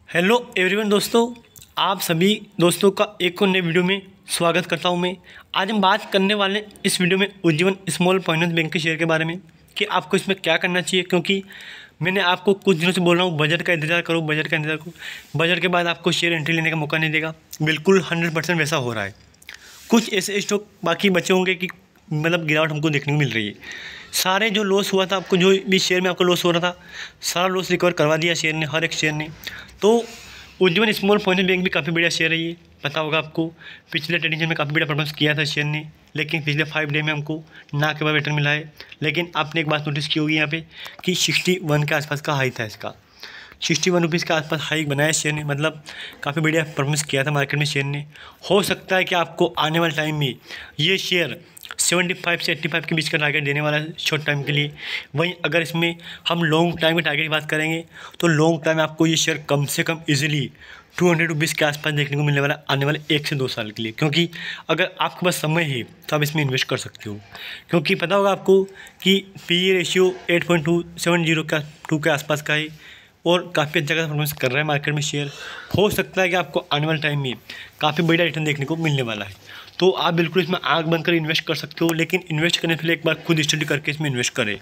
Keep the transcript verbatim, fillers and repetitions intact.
Hello everyone दोस्तों, आप सभी दोस्तों का एक और नए वीडियो में स्वागत करता हूं मैं। आज हम बात करने वाले हैं इस वीडियो में उज्जीवन स्मॉल फाइनेंस बैंक के शेयर के बारे में कि आपको इसमें क्या करना चाहिए, क्योंकि मैंने आपको कुछ दिनों से बोल रहा हूँ बजट का इंतजार करो, बजट का इंतजार करो। बजट के बाद आपको शेयर एंट्री लेने का मौका नहीं देगा। बिल्कुल हंड्रेड परसेंट वैसा हो रहा है। कुछ ऐसे स्टॉक बाकी बचे होंगे कि मतलब गिरावट हमको देखने को मिल रही है। सारे जो लॉस हुआ था, आपको जो भी शेयर में आपको लॉस हो रहा था, सारा लॉस रिकवर करवा दिया शेयर ने, हर एक शेयर ने। तो उज्जीवन स्मॉल फाइनेंस बैंक भी काफ़ी बढ़िया शेयर है ये, पता होगा आपको। पिछले ट्रेडिंग में काफ़ी बढ़िया परफॉर्मेंस किया था शेयर ने, लेकिन पिछले फाइव डे में हमको ना के बाद रिटर्न मिला है। लेकिन आपने एक बात नोटिस की होगी यहाँ पे कि सिक्सटी वन के आसपास का हाई था इसका, सिक्सटी वन रुपीज़ के आसपास हाइक बनाया शेयर ने, मतलब काफ़ी बढ़िया परफॉर्मेंस किया था मार्केट में शेयर ने। हो सकता है कि आपको आने वाले टाइम में ये शेयर सेवेंटी फाइव से एट्टी फाइव के बीच का टारगेट देने वाला है शॉर्ट टाइम के लिए। वहीं अगर इसमें हम लॉन्ग टाइम के टारगेट की बात करेंगे तो लॉन्ग टाइम आपको ये शेयर कम से कम इजीली टू हंड्रेड रुपीज़ के आसपास देखने को मिलने वाला आने वाले एक से दो साल के लिए। क्योंकि अगर आपके पास समय है तो आप इसमें इन्वेस्ट कर सकते हो, क्योंकि पता होगा आपको कि P E ratio eight point two seven zero का टू के आसपास का है और काफ़ी अच्छा खासा परफॉर्मेंस कर रहा है मार्केट में शेयर। हो सकता है कि आपको आने वाले टाइम में काफ़ी बढ़िया रिटर्न देखने को मिलने वाला है। तो आप बिल्कुल इसमें आग बनकर इन्वेस्ट कर सकते हो, लेकिन इन्वेस्ट करने से पहले एक बार खुद स्टडी करके इसमें इन्वेस्ट करें।